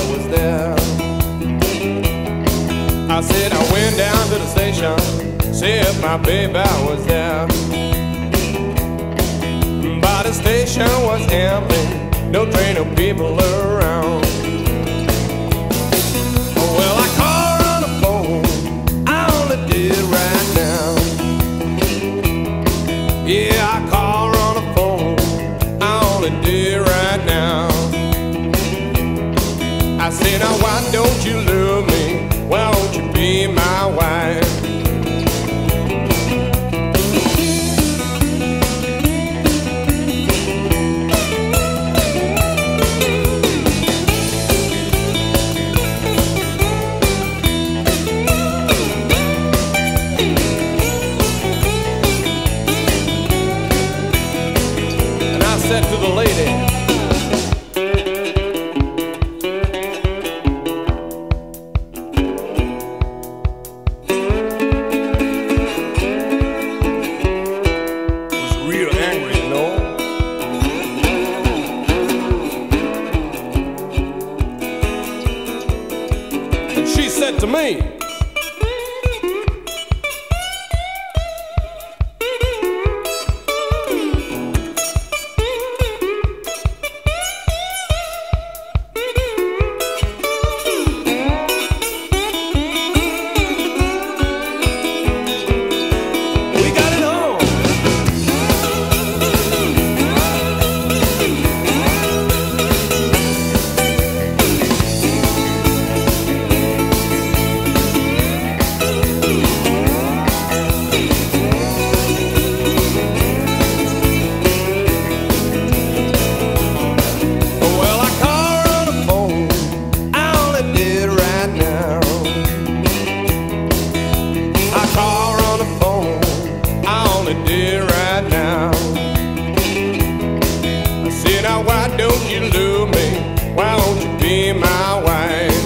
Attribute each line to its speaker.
Speaker 1: was there. I said I went down to the station, see if my baby was there. But the station was empty, no train of people around. Well, I called her on the phone, I only did right now. Yeah, I called her on the phone, I only did right now. I said, now why don't you love me? Why won't you be my wife? And I said to the lady, she said to me, we got it on. Did right now. I said, now why don't you love me? Why won't you be my wife?